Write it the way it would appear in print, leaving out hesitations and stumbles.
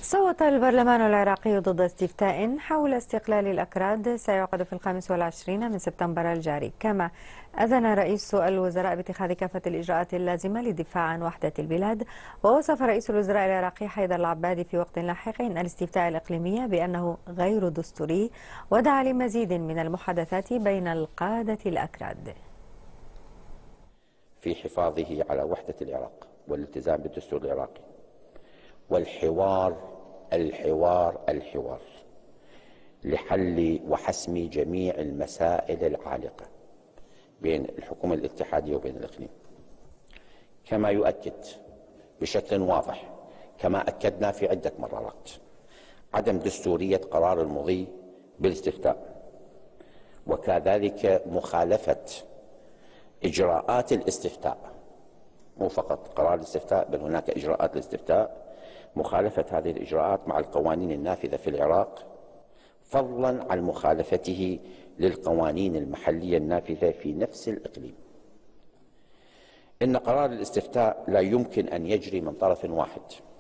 صوت البرلمان العراقي ضد استفتاء حول استقلال الأكراد سيعقد في 25 من سبتمبر الجاري. كما أذن رئيس الوزراء باتخاذ كافة الإجراءات اللازمة للدفاع عن وحدة البلاد. ووصف رئيس الوزراء العراقي حيدر العبادي في وقت لاحق الاستفتاء الإقليمي بأنه غير دستوري، ودعا لمزيد من المحادثات بين القادة الأكراد في حفاظه على وحدة العراق والالتزام بالدستور العراقي والحوار لحل وحسم جميع المسائل العالقة بين الحكومة الاتحادية وبين الإقليم. كما يؤكد بشكل واضح، كما أكدنا في عدة مرات، عدم دستورية قرار المضي بالاستفتاء، وكذلك مخالفة إجراءات الاستفتاء، مو فقط قرار الاستفتاء بل هناك إجراءات الاستفتاء، مخالفة هذه الإجراءات مع القوانين النافذة في العراق، فضلا عن مخالفته للقوانين المحلية النافذة في نفس الإقليم. إن قرار الاستفتاء لا يمكن أن يجري من طرف واحد،